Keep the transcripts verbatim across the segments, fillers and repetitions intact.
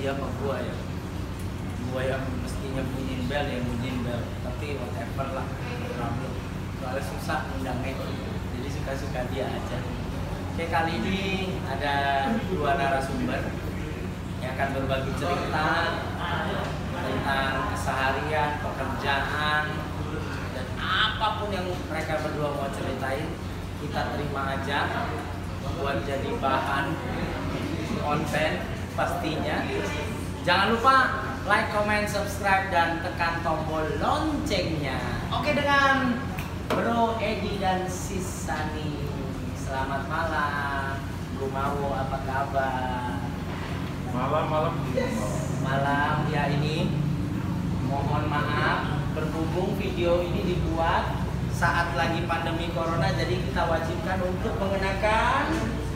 dia apa gua ya? Gua yang mestinya bunyiin bel ya bunyiin bel, tapi whatever lah, problem. Soalnya susah undangnya itu, jadi suka-suka dia aja. Oke, kali ini ada dua narasumber yang akan berbagi cerita tentang keseharian, pekerjaan, dan apapun yang mereka berdua mau ceritain, kita terima aja buat jadi bahan konten pastinya. Jangan lupa like, comment, subscribe, dan tekan tombol loncengnya. Oke, dengan Bro Edi dan Sis Sani. Selamat malam, Bro Mawo, apa kabar? Malam-malam Malam ya, ini mohon maaf berhubung video ini dibuat saat lagi pandemi corona, jadi kita wajibkan untuk mengenakan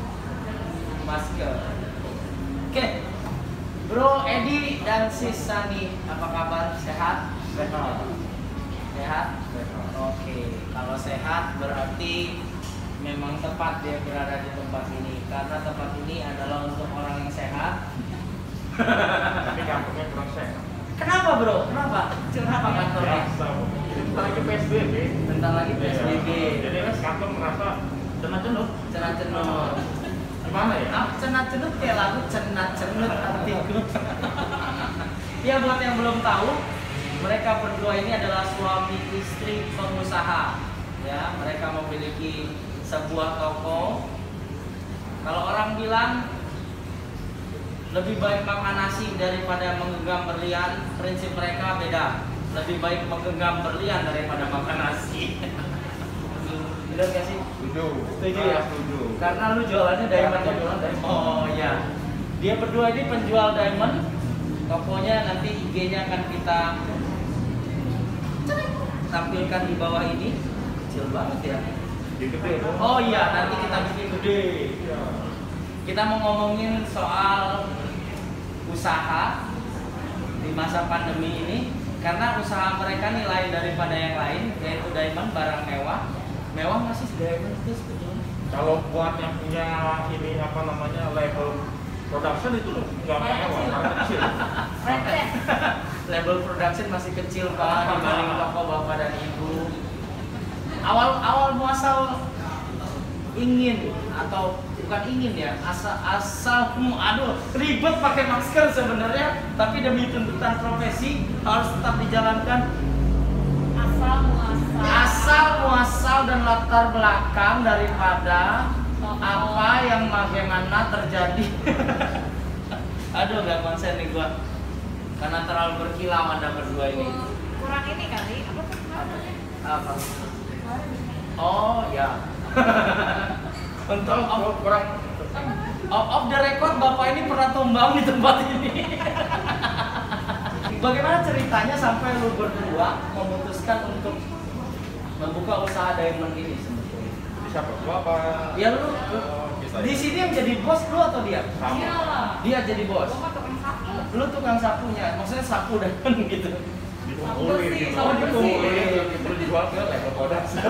masker. Oke, Bro Edi dan Sis Sani, apa kabar? Sehat? sehat. Sehat? Oke, kalau sehat berarti memang tepat dia berada di tempat ini, karena tempat ini adalah untuk orang yang sehat. Tapi kampungnya kurang sehat. Kenapa bro? Kenapa? Kenapa kantornya? Biasa, bentar lagi P S B B. Bentar lagi P S B B. Iya. Jadi mas kantor merasa cenut-cenut. Cenat-cenut. Gimana ya? Ah, cenat-cenut kayak lagu cenat-cenut artiku. Ya, buat yang belum tahu, mereka berdua ini adalah suami istri pengusaha. Ya, mereka memiliki sebuah toko. Kalau orang bilang lebih baik makan nasi daripada menggenggam berlian, prinsip mereka beda. Lebih baik menggenggam berlian daripada makan nasi. Bener gak sih? Setuju. Setuju ya? Setuju. Karena lu jualannya diamond ya? Jualan diamond. Oh iya. Dia berdua ini penjual diamond. Tokonya nanti I G-nya akan kita tampilkan di bawah ini. Kecil banget ya. Gede dong. Oh iya, nanti kita bikin gede. Iya. Kita mau ngomongin soal usaha di masa pandemi ini, karena usaha mereka nih lain daripada yang lain, yaitu diamond, barang mewah. Mewah nggak sih diamond itu sebetulnya? Kalau buat yang punya ini apa namanya label production itu nggak mewah, karena kecil. Label production masih kecil pak dibanding toko bapak dan ibu. Awal awal muasal ingin atau bukan ingin ya, asal asal hmm, aduh ribet pakai masker sebenarnya, tapi demi tuntutan profesi harus tetap dijalankan. Asal muasal Asal muasal dan latar belakang daripada Oh. apa yang bagaimana terjadi. Aduh gak konsen nih gua karena terlalu berkilau Anda berdua ini. kurang ini kali apa tuh namanya? Apa? Oh ya. Untuk off, kurang off, off the record bapak ini pernah tumbang di tempat ini. Bagaimana ceritanya sampai lu berdua memutuskan untuk membuka usaha diamond ini sebetulnya? siapa? Gua apa? Ya lu, lu Oh, kita di ya. sini yang jadi bos lu atau dia? Sama. Iyalah. Dia jadi bos. Gua mah tukang sapu. Lu tukang sapunya, maksudnya sapu diamond gitu. Dikumpulin, bersih, gitu. sapu bersih. Dikumpulin, gitu. Dijual ke label production.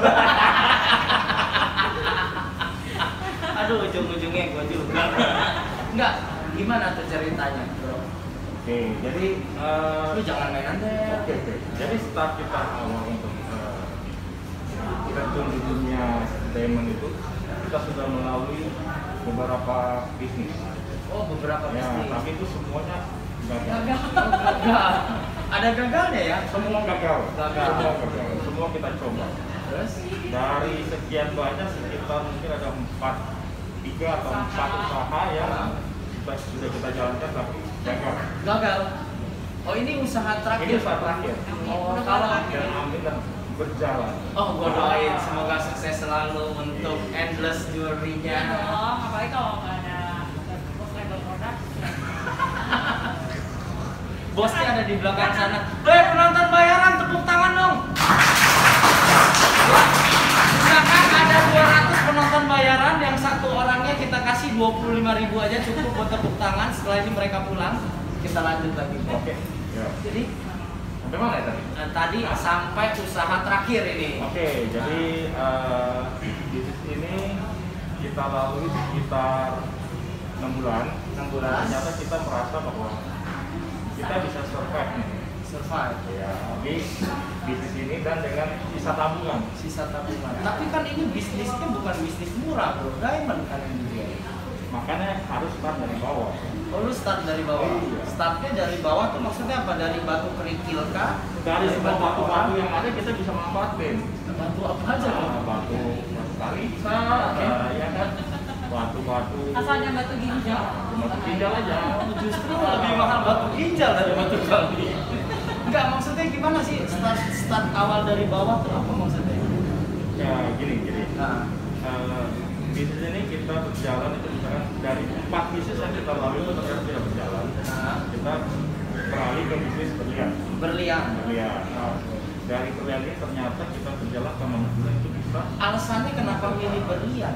Aduh ujung-ujungnya gua juga. Enggak, gimana tuh ceritanya, bro? Oke, jadi eh, Lu jangan mainan deh. Oke, oke. Jadi start kita awal untuk uh, terjun di dunia diamond itu, kita sudah melalui beberapa bisnis. Oh, beberapa Ya, bisnis. tapi itu semuanya gagal. Gagal. Gagal. Ada gagalnya ya? Semua gagal. Gagal. Semua gagal. Semua kita coba. Terus? Dari sekian banyak sekitar mungkin ada empat, tiga atau empat usaha yang kita, sudah kita jalankan tapi gagal. Gagal. Oh, ini usaha terakhir. Ini usaha terakhir. Oh, kalau Dan amin dan berjalan. oh, gua doain semoga sukses selalu untuk endless Iya jewelry-nya. dong, apalagi kalau nggak ada bos label produk. Bosnya ada di belakang sana. Eh, penonton bayaran, tepuk tangan dong. Ya, silakan ada dua ratus penonton bayaran, yang satu orangnya kita kasih dua puluh lima ribu aja cukup buat tepuk tangan. Setelah ini mereka pulang, kita lanjut lagi. Oke. Ya. Jadi Sampai mana ya tadi? eh, tadi sampai usaha terakhir ini. Oke, jadi eh, bisnis ini kita lalui sekitar enam bulan. enam bulan. Ternyata kita merasa bahwa kita bisa survive nih. Survive. Ya, di bisnis ini dan dengan sisa tabungan. Sisa tabungan. Tapi kan ini bisnisnya bukan bisnis murah bro, diamond kan yang dia. Makanya harus start dari bawah. Oh lu start dari bawah? Iya. Startnya dari bawah tuh maksudnya apa? Dari batu kerikil kah? Dari semua batu-batu yang ada kita bisa manfaatin. Batu apa aja bro? Nah, batu batu kalisa, Oke. uh, ya kan, batu-batu. Asalnya batu ginjal. Batu ginjal aja. Justru lebih mahal batu ginjal dari batu kali. Enggak, maksudnya gimana sih start start awal dari bawah tuh apa maksudnya? Ya gini, gini. Nah, Uh, bisnis ini kita berjalan itu misalkan dari empat bisnis yang kita lalui itu ternyata tidak berjalan. nah Kita beralih ke bisnis berlian. berlian. Berlian. Nah, dari berlian ini ternyata kita berjalan sama bulan itu bisa. Alasannya kenapa milih berlian?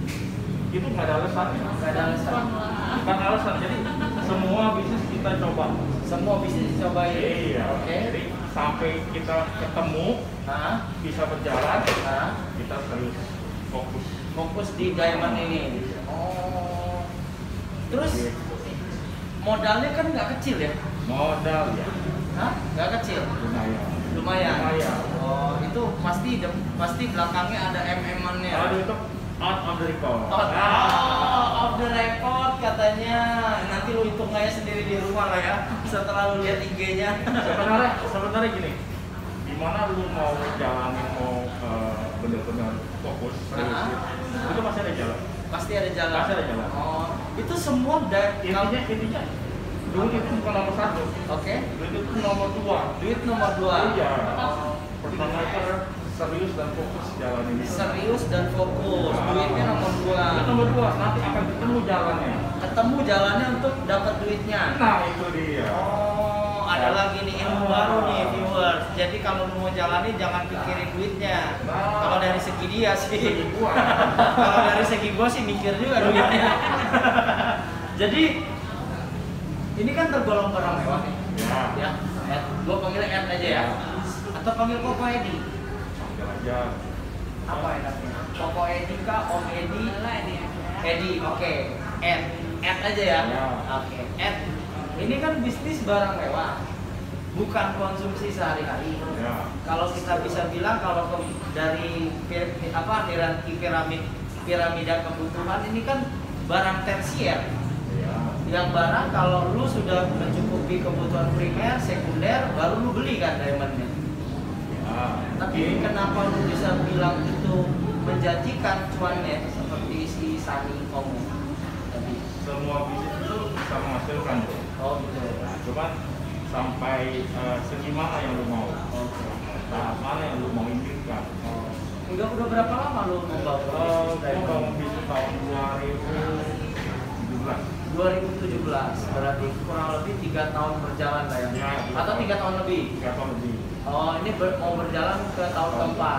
Itu nggak ada alasannya. Nggak ada alasan. Bukan alasan. Jadi semua bisnis kita coba. Semua bisnis dicobain. Iya. Oke. Jadi sampai kita ketemu Nah, bisa berjalan, nah, kita terus fokus. fokus di diamond ini. Oh. Terus modalnya kan nggak kecil ya? Modal ya. Hah? Nggak kecil. Lumayan. Lumayan. Lumayan. Oh, itu pasti pasti belakangnya ada M M-annya. Aduh itu out of the record. Oh, oh, off the record katanya. Nanti lu hitung aja sendiri di rumah lah ya. Setelah lu lihat I G-nya. Sebenarnya sebenarnya gini. Gimana lu mau jalanin mau uh, benar-benar fokus serius Nah. gitu, itu masih ada jalan. Pasti ada jalan. Pasti ada jalan. Oh, itu semua da- Intinya intinya duit itu bukan nomor satu. Oke. Duit itu nomor dua. Duit nomor dua. Iya. Pertama itu serius dan fokus jalan ini. Serius dan fokus. Duitnya nomor dua. Duit nomor dua. Nanti akan ketemu jalannya. Ketemu jalannya untuk dapat duitnya. Nah itu dia. Oh, ada lagi nih ilmu baru nih viewers. Jadi kalau lu mau jalani jangan pikirin duitnya. Nah. Kalau dari segi dia sih. Segi gua. Kalau dari segi gua sih mikir juga duitnya. Jadi ini kan tergolong barang mewah nih. Ya. Ya, Ed. Gua panggilnya Ed aja ya. Atau panggil Koko Edi. Panggil aja. Apa enaknya? Koko Edi kah? Om Edi? Boleh dia. Edi, oke. Ed. Ed aja ya. Ya. Oke. Ed. Ini kan bisnis barang mewah. Bukan konsumsi sehari-hari. Ya. Kalau kita bisa bilang kalau ke- dari pir- apa hierarki piramid piramida kebutuhan ini kan barang tersier. Ya. Yang barang kalau lu sudah mencukupi kebutuhan primer, sekunder, baru lu beli kan diamondnya. Ya. Tapi kenapa lu bisa bilang itu menjanjikan cuannya seperti si Sani ngomong tadi? Semua bisnis itu bisa menghasilkan bro. Oh gitu. Nah, cuman sampai uh, segi mana yang lu mau, Oke. tahap mana yang lu mau inginkan. Udah udah berapa lama lu membangun Uh, bisnis gua diamond? bangun bisnis tahun dua ribu tujuh belas. dua ribu tujuh belas berarti kurang lebih tiga tahun berjalan lah ya? Ya, tiga Atau tahun. tiga tahun lebih? Tiga tahun lebih. Oh ini ber- mau berjalan ke tahun keempat.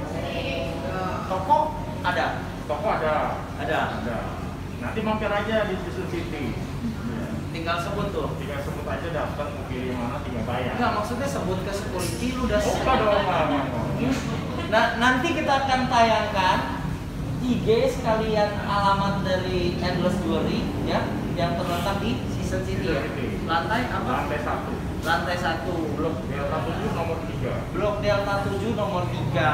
Toko ada? Toko ada, Ada. ada. Nanti mampir aja di Susun City. Ya. Tinggal sebut tuh. Tinggal sebut aja daftar mau pilih mana tinggal bayar. Enggak, maksudnya sebut ke security lu udah Oh, enggak dong, enggak, enggak, enggak. Nah, nanti kita akan tayangkan I G sekalian alamat dari Endless Jewelry ya, yang terletak di Season City ya. Lantai apa? Lantai satu. Lantai satu, blok Delta tujuh nomor tiga. blok Delta tujuh nomor tiga.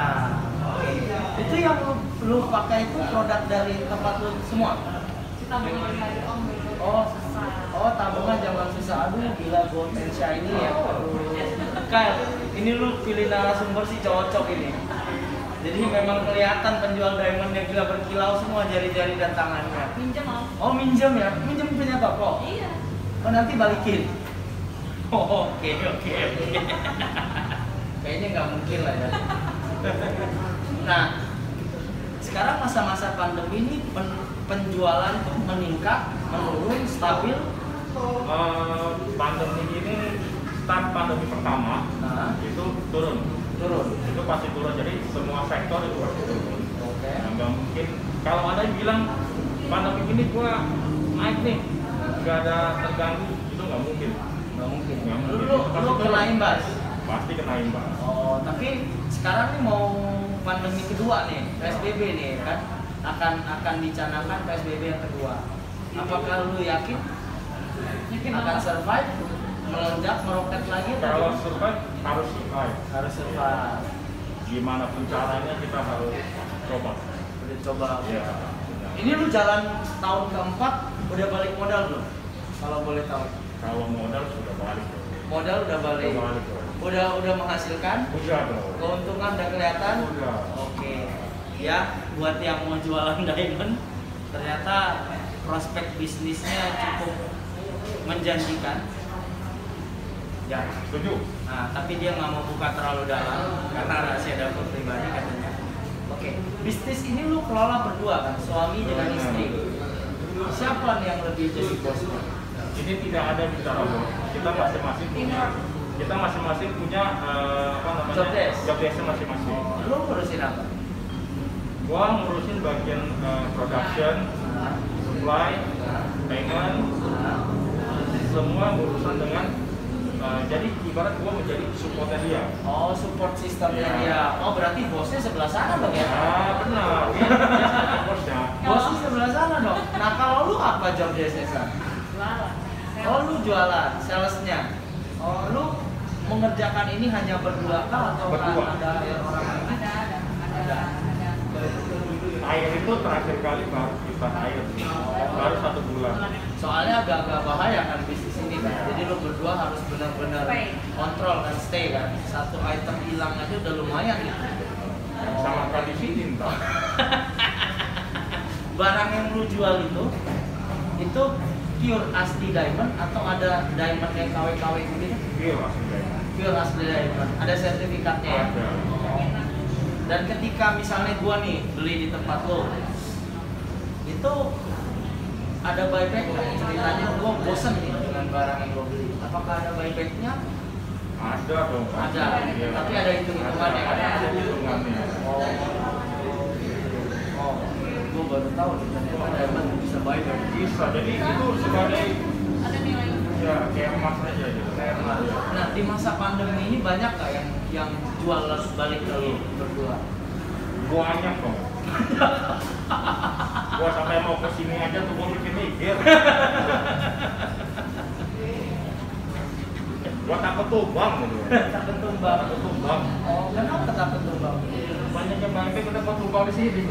Itu yang lu, lu pakai itu produk dari tempat lu semua? Kita belum dari om dulu. Oh, oh tabungan zaman susah. Aduh, gila gold and shiny ya. Kyle, ini lu pilih narasumber sih cocok ini. Jadi memang kelihatan penjual diamond yang gila berkilau semua jari-jari dan tangannya. Minjem om. Oh minjem ya? Minjem punya toko? Iya. Oh nanti balikin? Oh, oke oke oke. Kayaknya nggak mungkin lah ya. Nah, sekarang masa-masa pandemi ini pen- penjualan tuh meningkat, menurun, stabil. Uh, pandemi ini start pandemi pertama Nah, itu turun. turun. Itu pasti turun. Jadi semua sektor itu pasti turun. Oke. Nah, nggak mungkin. Kalau ada yang bilang pandemi ini gua naik nih, nggak ada terganggu, itu nggak mungkin. Nggak mungkin. Nggak Lu, mungkin. lu, Pasti lu turun. kena imbas. Pasti kena imbas. Oh, tapi sekarang nih mau pandemi kedua nih, P S B B nih kan akan akan dicanangkan P S B B yang kedua. Apakah lu yakin Yakin akan apa? survive? melonjak, meroket lagi? Kalau survive harus survive. Harus survive. Gimana pun caranya kita harus coba. Udah coba. Ya. Ini lu jalan tahun keempat udah balik modal belum? Kalau boleh tahu. Kalau modal sudah balik. Modal udah balik. Udah balik. Udah udah menghasilkan? Udah dong. Keuntungan udah kelihatan? Udah. Oke. Ya, buat yang mau jualan diamond, ternyata prospek bisnisnya cukup menjanjikan. Ya, Setuju. nah, tapi dia nggak mau buka terlalu dalam karena rahasia dapur pribadi katanya. Oke, bisnis ini lu kelola berdua kan, suami dengan istri. Siapa nih yang lebih jadi bosnya? Ini tidak ada bicara bos. Kita masing-masing punya. Kita masing-masing punya uh, apa namanya? Job desk. Job desk masing-masing. Lu ngurusin apa? Gua ngurusin bagian uh, production, supply, payment, semua urusan dengan uh, jadi ibarat gua menjadi supportnya dia. Oh, support sistemnya Ya. dia. Oh, berarti bosnya sebelah sana dong ya? Ah benar. Dia dia bosnya. Bosnya sebelah sana dong. Nah, kalau lu apa job desk-nya, San? Jualan. Oh, lu jualan, salesnya. Oh, lu mengerjakan ini hanya berdua kah atau Berdua. ada orang lain? Ada, ada, ada, ada. Air itu terakhir kali baru kita air, baru satu bulan. Soalnya agak-agak bahaya kan bisnis ini kan. Jadi lu berdua harus benar-benar Stay. kontrol kan, stay kan. Satu item hilang aja udah lumayan gitu. Sama tradisi cinta. Barang yang lu jual itu itu pure asli diamond atau ada diamond yang K W K W gitu? Iya maksudnya. Pure asli diamond. Ada sertifikatnya ya? Ada. Dan ketika misalnya gua nih beli di tempat lo, itu ada buyback nggak? Ceritanya gua bosen nih dengan barang yang gua beli. Apakah ada buybacknya? Ada dong. Ada. Iya. Tapi ada hitung-hitungannya kan? Ada, ada hitungannya. Oh, oh, gua baru tahu nih ternyata diamond bisa buyback. Bisa. Jadi itu sebagai Ada nilai. ya kayak emas aja gitu. Kayak emas. Nah, di masa pandemi ini banyak nggak yang yang jual balik ke lo berdua? Banyak dong. Gua sampai mau ke sini aja tuh gua mikir-mikir. Gua takut tumbang gitu. Takut tumbang. Takut tumbang. Oh, kenapa takut tumbang? Banyak yang buyback udah gua tumbang di sini.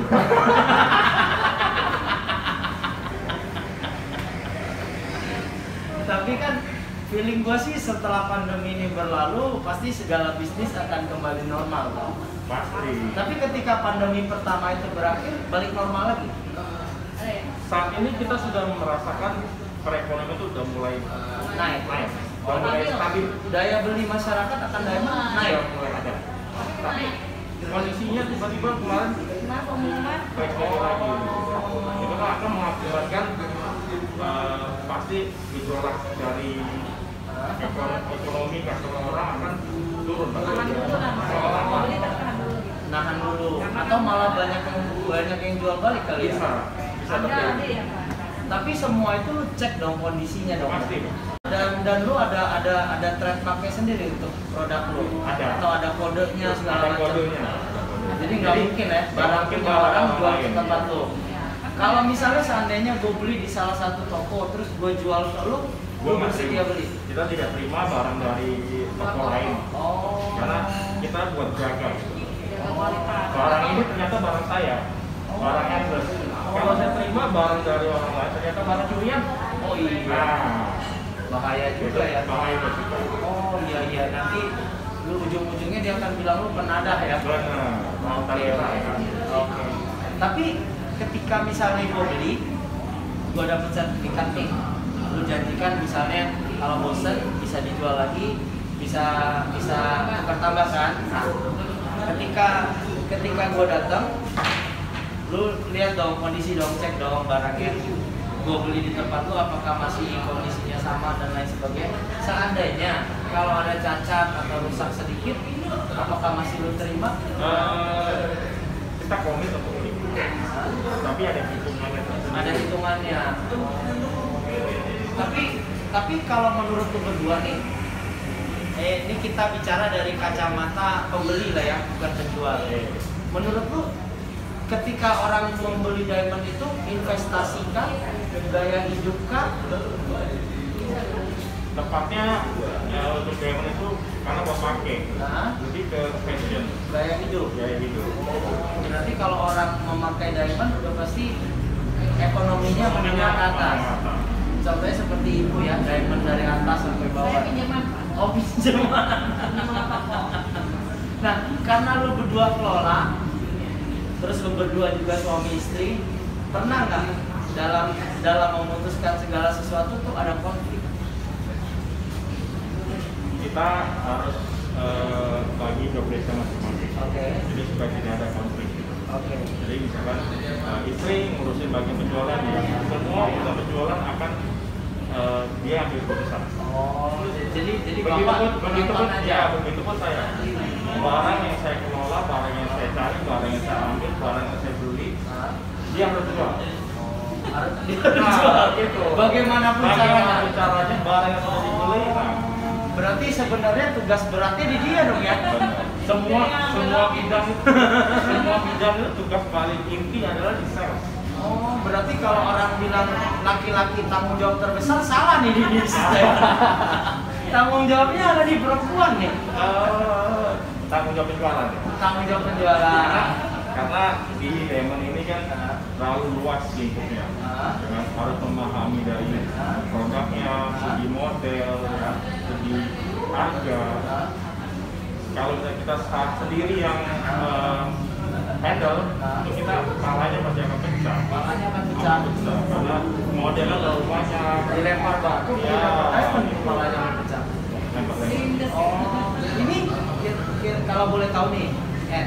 Tapi kan feeling gue sih setelah pandemi ini berlalu pasti segala bisnis akan kembali normal kan? Pasti. Tapi ketika pandemi pertama itu berakhir balik normal lagi. Ada ya? Saat ini kita sudah merasakan perekonomian itu udah mulai Naik. naik, Oh, udah mulai stabil. stabil. Daya beli masyarakat akan diamond naik. Udah mulai ada. Tapi kondisinya tiba-tiba kemarin Nah, pengumuman. baik lagi. Itu kan akan mengakibatkan uh, pasti gejolak dari ekonomi, ekonomi customer orang akan turun. Tahan dulu lah, Mas. Mau beli tapi tahan dulu. Nahan dulu. Atau malah banyak yang banyak yang jual balik kali ya. Bisa, bisa Ada, ada terjadi. ya, Pak. Tapi semua itu lu cek dong kondisinya dong. Pasti. Dan dan lu ada ada ada trademarknya sendiri untuk produk lu. Ada. Atau ada kodenya segala Ada macam. kodenya. Jadi nggak mungkin ya nggak barang mungkin punya barang orang orang jual ke lain. tempat lu. Kalau misalnya seandainya gue beli di salah satu toko terus gue jual ke lu, Gua lu nggak bersedia terima. beli. Kita tidak terima barang dari toko lain Oh. karena kita buat jaga. Jaga kualitas. Barang ini ternyata barang saya, barang endless. Kalau saya terima barang dari orang lain ternyata barang curian. Oh iya. Nah, Bahaya juga ya. bahaya juga. Oh iya iya nanti lu ujung-ujungnya dia akan bilang lu penadah ya. Benar. Mau Oke, kita oke. kan. Oke. Tapi ketika misalnya gue beli, gue dapet sertifikat nih, lu janjikan misalnya kalau bosen bisa dijual lagi, bisa bisa tukar tambah kan. Nah, ketika ketika gue datang, lu lihat dong kondisi dong, cek dong barangnya. Gue beli di tempat lu apakah masih kondisinya sama dan lain sebagainya. Seandainya kalau ada cacat atau rusak sedikit, apakah masih lu terima? Eh, kita komit untuk ini. Tapi ada hitungannya tersendiri. Ada hitungannya. Tapi tapi kalau menurut lu berdua nih, eh ini kita bicara dari kacamata pembeli lah ya, bukan penjual. Menurut lu ketika orang membeli diamond itu investasi kah, gaya hidup kah, tepatnya ya, untuk diamond itu karena buat pakai, Nah, lebih ke fashion, gaya hidup. gaya hidup. Berarti kalau orang memakai diamond udah pasti ekonominya menengah ke atas. Contohnya seperti ibu ya, diamond dari atas sampai Saya bawah. pinjaman Pak. Oh, pinjaman. Pinjaman Pak kok. Nah, karena lu berdua kelola, terus lu berdua juga suami istri, pernah nggak dalam dalam memutuskan segala sesuatu tuh ada konflik? Kita harus eh, bagi job desk masing-masing. Oke. Jadi supaya tidak ada konflik. Oke. Jadi misalkan eh, istri ngurusin bagian penjualan, ya semua urusan penjualan akan eh, dia ambil keputusan. Oh, jadi jadi Begitu bapak pun, begitu pun, nonton ya, begitu pun saya. Barang yang saya kelola, barang yang saya cari, barang yang saya ambil, barang yang saya beli, Hah? dia harus jual. Harus Nah, dijual. gitu. Bagaimanapun Bagaimana caranya. caranya barang yang sudah dibeli, nah, Berarti sebenarnya tugas beratnya di dia dong ya. benar. semua semua bidang semua bidang itu tugas paling inti adalah di sales. Oh, berarti kalau orang bilang laki-laki tanggung jawab terbesar salah nih di bisnis. Tanggung jawabnya ada di perempuan nih. Eh, tanggung jawab penjualan ya. Tanggung jawab penjualan. Karena di diamond ini kan terlalu luas lingkupnya. Ah. Dengan harus memahami dari produknya, segi model, ya, segi harga. Ah. Kalau misalnya kita saat sendiri yang eh, handle, itu kita palanya pasti akan pecah. Makanya akan pecah. Akan pecah, karena modelnya terlalu banyak. Dilempar batu, Ya. dilempar diamond, kepalanya akan pecah. Lempar-lempar. Oh, ini kira- kira- kalau boleh tahu nih, Ed,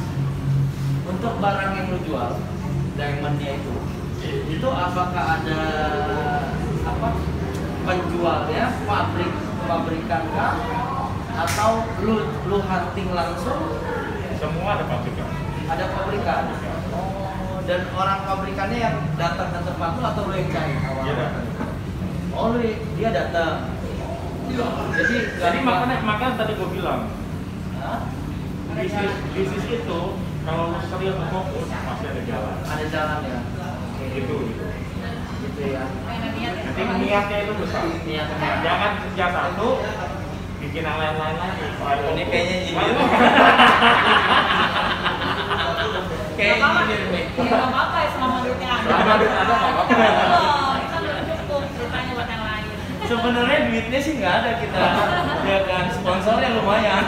untuk barang yang lu jual, diamondnya itu, itu apakah ada apa penjualnya, pabrik pabrikan kah, atau lu lu hunting langsung? Semua ada pabrikan. Ada pabrikan. Oh, dan orang pabrikannya yang datang ke tempat lu atau lu yang cari awalnya? Iya, datang. Oh, lu, dia datang. Jadi, Jadi makanya makanya tadi gue bilang, Hah? bisnis bisnis itu kalau lu serius fokus pasti ada jalan. Ada jalan ya. Oke. Gitu gitu. Gitu ya. Pengen niat ya. Nanti niatnya itu besar. Niatnya. Jangan kerja satu, bikin yang lain-lain lagi. Ini kayaknya nyindir. Nggak Kayak apa-apa. nyindir nih. Ya nggak apa-apa ya selama duitnya ada. Selama duit ada, nggak apa-apa. Belum, kan udah cukup ceritanya buat yang lain. Sebenarnya duitnya sih nggak ada kita. Ya kan sponsornya lumayan.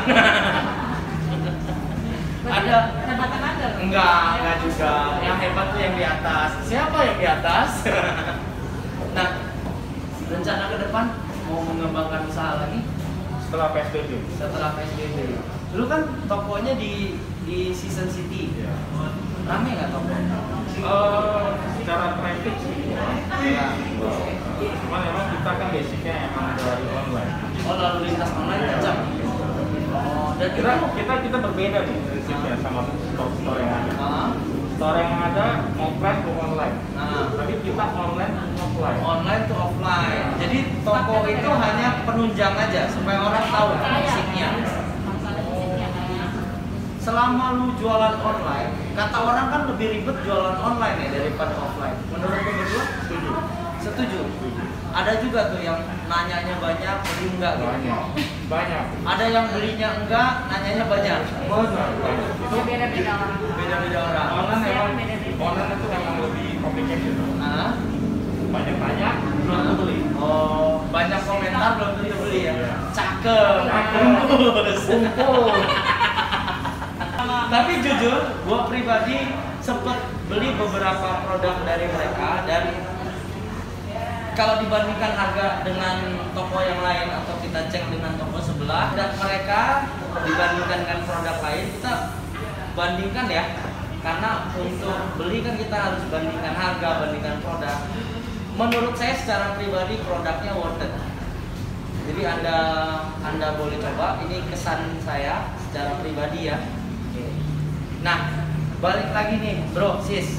Ada. Hebatan ada. Enggak, enggak juga. Yang hebat tuh yang di atas. Siapa yang di atas? Nah, rencana ke depan mau mengembangkan usaha lagi Setelah P S B B. setelah P S B B. Lu kan tokonya di di Season City. Ya. Rame nggak toko? Eh, secara traffic sih kurang. Iya. Cuman memang kita kan basicnya emang dari online. Oh, lalu lintas online kencang. Oh, dan Kita itu kita kita berbeda nih prinsipnya sama store-store yang ada. ah, Store yang ada offline ke online. nah, Tapi kita online ke offline. online to offline. Jadi toko itu hanya penunjang aja supaya orang tahu fisiknya. Masalah fisiknya kan. Selama lu jualan online, kata orang kan lebih ribet jualan online ya daripada offline. Menurut lu berdua? Setuju. Setuju. Setuju. Ada juga tuh yang nanyanya banyak, beli enggak gitu. Banyak. Banyak. Ada yang belinya enggak, nanyanya banyak. Benar. Banyak. Itu Ya beda-beda orang. Beda-beda orang. online Siapa memang beda-beda? online itu memang lebih complicated. Nah, Banyak tanya, belum tentu beli. oh, banyak komentar belum tentu beli ya. Iya. Cakep. Cakep. Bagus. Kumpul. Tapi jujur, gua pribadi sempet beli beberapa produk dari mereka dan kalau dibandingkan harga dengan toko yang lain atau kita cek dengan toko sebelah dan mereka dibandingkan dengan produk lain, kita bandingkan ya, karena untuk beli kan kita harus bandingkan harga, bandingkan produk. Menurut saya secara pribadi produknya worth it. Jadi anda anda boleh coba, ini kesan saya secara pribadi ya. Nah, balik lagi nih bro, sis,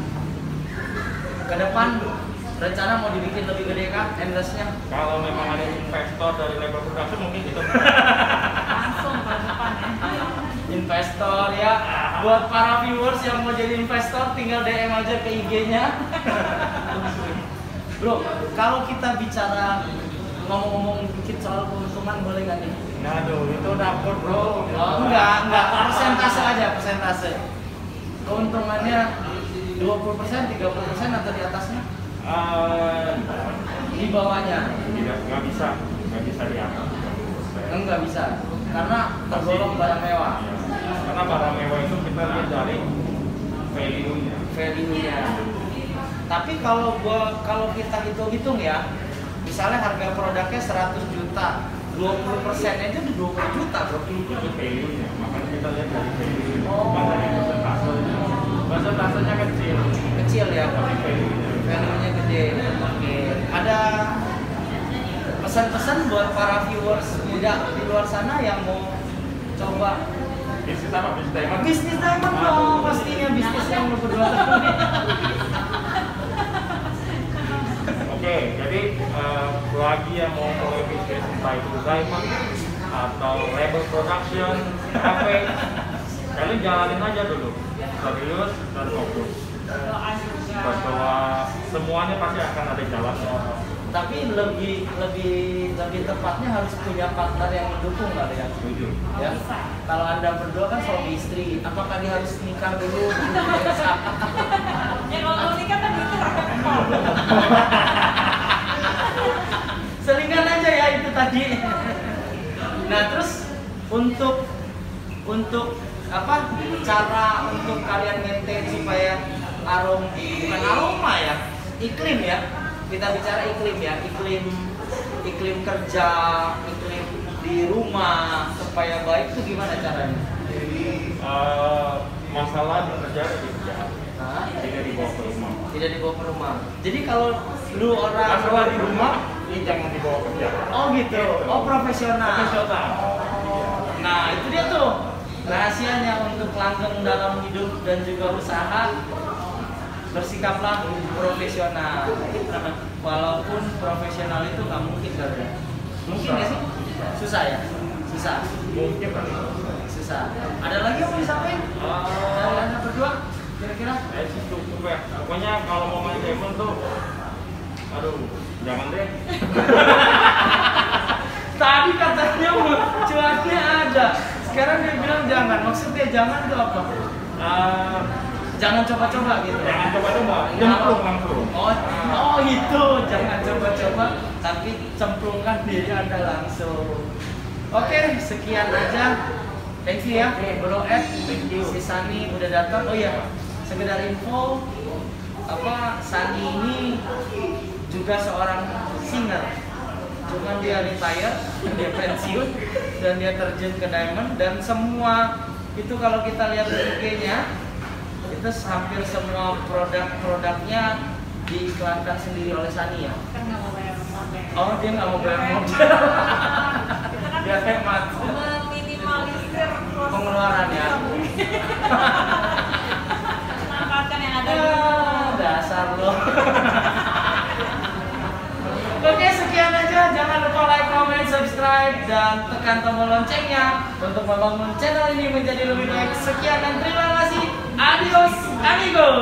ke depan rencana mau dibikin lebih gede kah endless-nya? Kalau memang ada investor dari level production mungkin kita Langsung ke depan ya. Investor ya, buat para viewers yang mau jadi investor tinggal D M aja ke I G-nya. Bro, kalau kita bicara ngomong-ngomong dikit soal keuntungan boleh nggak nih? Aduh, itu dapur bro. Oh, enggak, enggak, persentase aja, persentase. Keuntungannya dua puluh persen, tiga puluh persen atau di atasnya? Uh, Di bawahnya? tidak, nggak bisa, nggak bisa di atas. Enggak bisa, karena tergolong barang mewah. Ya, karena barang mewah itu kita lihat dari value-nya. Value-nya. Tapi kalau gua kalau kita hitung-hitung ya, misalnya harga produknya seratus juta, dua puluh persennya aja udah dua puluh juta, bro. Itu value-nya, makanya kita lihat dari value-nya, Oh. bukan dari persentasenya. Persentasenya kecil, Kecil ya, tapi value-nya. value-nya gede. Oke. Ada pesan-pesan buat para viewers muda di luar sana yang mau coba Bisnis apa? Bisnis diamond? bisnis diamond dong, pastinya bisnis yang lu berdua tekuni. Oke, jadi uh, bagi yang mau mulai bisnis entah itu diamond atau label production, cafe, kalian jalanin aja dulu, serius dan fokus. Bahwa semuanya pasti akan ada jalannya. Tapi lebih lebih lebih tepatnya harus punya partner yang mendukung kali ya. Setuju. Ya. Kalau Anda berdua kan suami istri, apakah dia harus nikah dulu? Ya kalau nikah kan itu rada kepol. Selingan aja ya itu tadi. Nah, terus untuk untuk apa? Cara untuk kalian maintain supaya arom bukan aroma ya, iklim ya. Kita bicara iklim ya, iklim iklim kerja, iklim di rumah supaya baik itu gimana caranya? Uh, masalah di kerja di kerja, Hah? tidak dibawa ke rumah. Tidak dibawa ke rumah. Jadi kalau lu orang Masalah di rumah ini jangan dibawa kerja. oh gitu, oh profesional. Profesional. Nah itu dia tuh rahasianya untuk langgeng dalam hidup dan juga usaha. Bersikaplah profesional. Walaupun profesional itu nggak mungkin kan ya? Mungkin nggak sih? Susah ya? Susah. Mungkin kan? Susah. Ada lagi yang mau disampaikan? Dari Anda berdua? Kira-kira? Eh sih cukup ya. Pokoknya kalau mau main diamond tuh, aduh, jangan deh. Tadi katanya cuannya ada. Sekarang dia bilang jangan. Maksudnya jangan itu apa? Uh, Jangan coba-coba gitu. jangan coba-coba, cemplung langsung. Oh, oh itu jangan coba-coba, tapi cemplungkan diri Anda langsung. Oke, sekian aja. Thank you ya, Bro Ed. Thank you. Si Sani udah datang. Oh iya, sekedar info, apa Sani ini juga seorang singer. Cuman dia retire, dia pensiun, dan dia terjun ke diamond. Dan semua itu kalau kita lihat di I G-nya, itu hampir semua produk-produknya diiklankan sendiri oleh Sani ya. Kan nggak mau bayar modal. Oh dia nggak mau bayar modal. Dia hemat. Meminimalisir kos Pengeluaran ya. manfaatkan yang ada. Ah, dasar lo. Oke sekian aja. Jangan lupa like, comment, subscribe dan tekan tombol loncengnya untuk membangun channel ini menjadi lebih baik. Sekian dan terima kasih. Adios, amigos.